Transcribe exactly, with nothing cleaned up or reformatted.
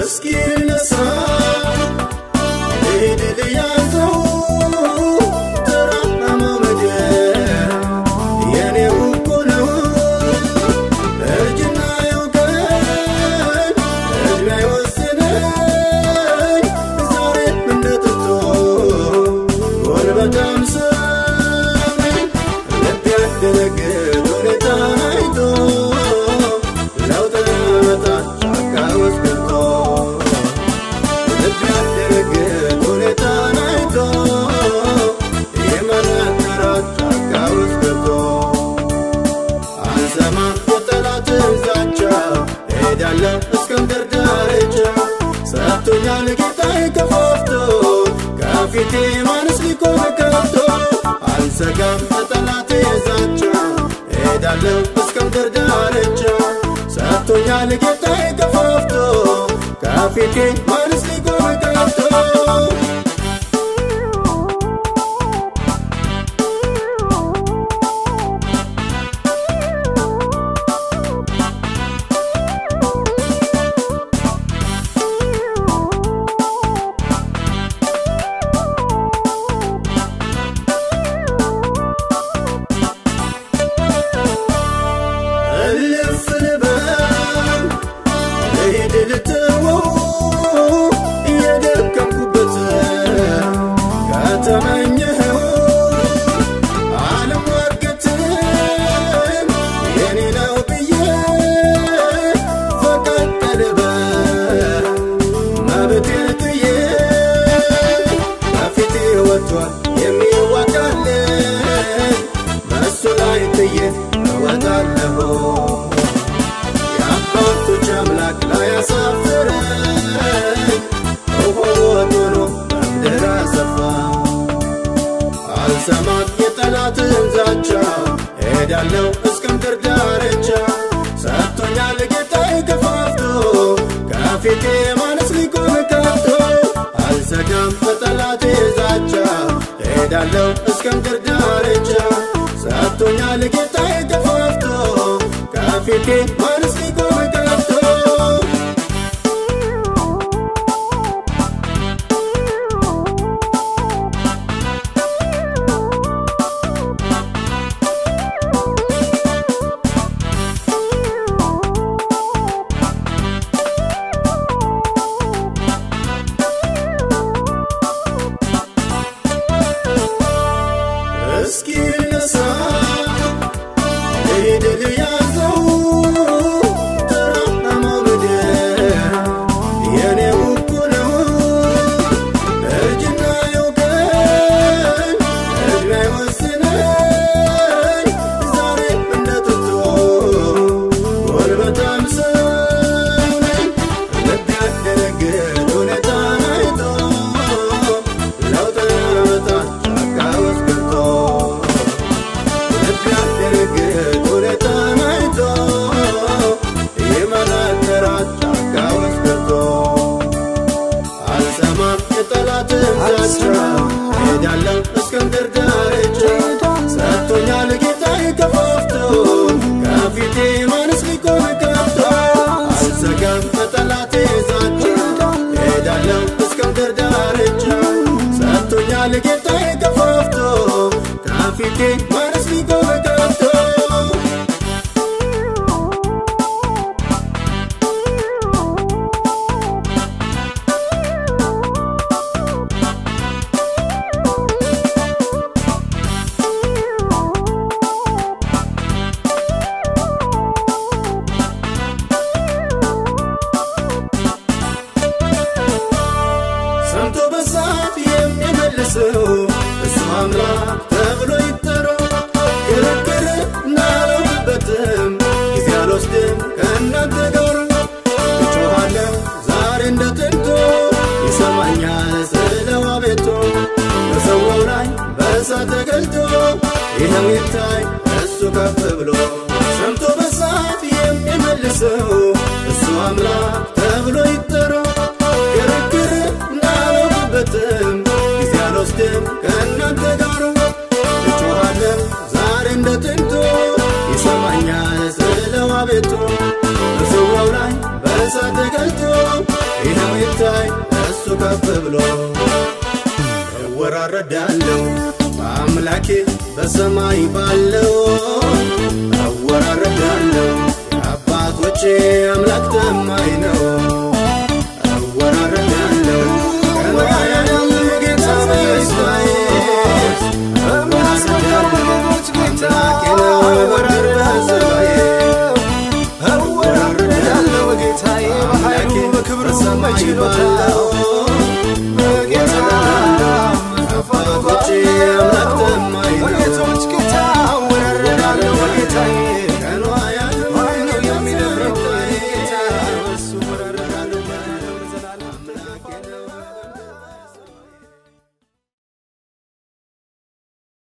كافيتي ما نسلكو مكتو أنسكم تطلعتي زاتشا إدالو بسكم دردارجا ساتونيا لقيتاي كفافتو كافيتي ما نسلكو مكتو سمات يطلعت انزاجا هدالو اسكم دردارجا ساتونيا لقيتاي كفافتو كافيتي ما نسلكو مكافتو السكم يطلعت انزاجا هدالو اسكم دردارجا ساتونيا لقيتاي كفافتو كافيتي ما نسلكو مكافتو هدالو اسكم دردارجا ساتونيا لقيتاي كفافتو كافيتي ما نسلكو مكافتو السكم تطلعتي زاتشا هدالو اسكم دردارجا ساتونيا لقيتاي كفافتو كافيتي ما نسلكو مكافتو أملاك تغلو يترو كركر نارو بتم كزيالو ستم كنا تقرو بچوهاله زار اندتنتو يسمعني سلوا بيتو بسوو لاي بسا تقلتو يهم يتاي اسو كف بلو سمتو بسات يملسو اسو أملاك تغلو يترو كركر نارو بتم كزيالو ستم كنا تقرو بچوهاله زار اندتنتو يسمعني سلوا بيتو بسوو لاي بسا تقلتو ይኸው ይታይ እሱ ከፍ ብሎ እወራረዳለሁ በአምላኬ በሰማይ ባለው እወራረዳለሁ አባቶቼ አምላክ ታማኝ ነው እወራረዳለሁ ከማያለም ጌታ በስማይ እወራረዳለሁ አምላኬ ነው እወራረዳለሁ እወራረዳለሁ ጌታዬ በኃይሉ በክብሩ መችሎታ